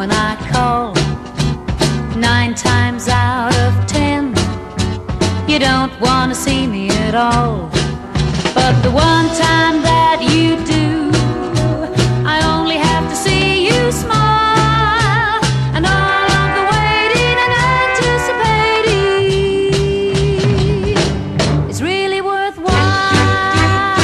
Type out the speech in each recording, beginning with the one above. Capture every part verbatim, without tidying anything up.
when I call. Nine times out of ten, you don't want to see me at all. But the one time that you do, I only have to see you smile. And all of the waiting and anticipating is really worthwhile.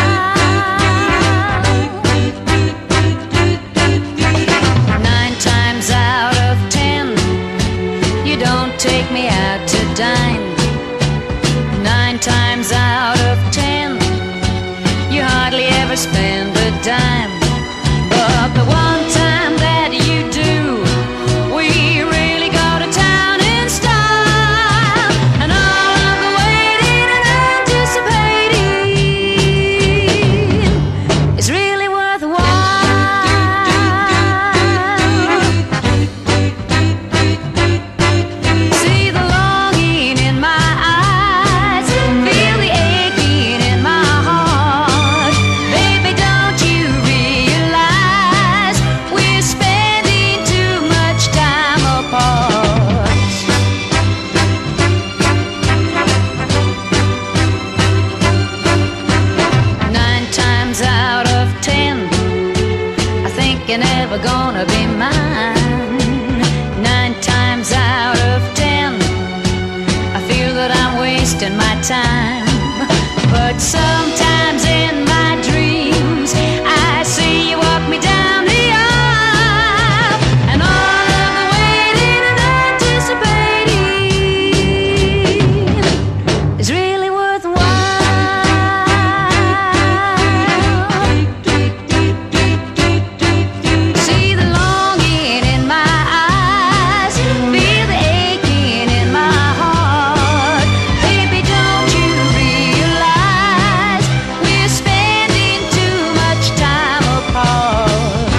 Nine times out of ten, you don't take me out to dine. Nine times out of ten, you hardly ever spend a dime. But the one time that you do, we really go to town in style. And all of the waiting and anticipating is really worthwhile. See the longing in my eyes, feel the aching in my heart. Baby, don't you realize we're spending too much time apart? Nine times out of ten, I think you're never gonna be mine. Nine times out of ten, I feel that I'm wasting my time. But sometimes in my dreams, I see you walk me down the aisle. And all of the waiting and anticipating is really worthwhile. See the longing in my eyes, feel the aching in my heart. Baby, don't you realize we're spending too much time apart?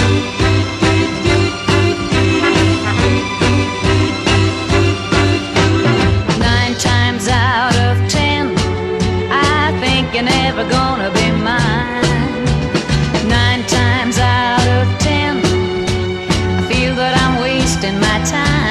Nine times out of ten, I think you're never gonna be mine. Nine times out of ten, I feel that I'm wasting my time.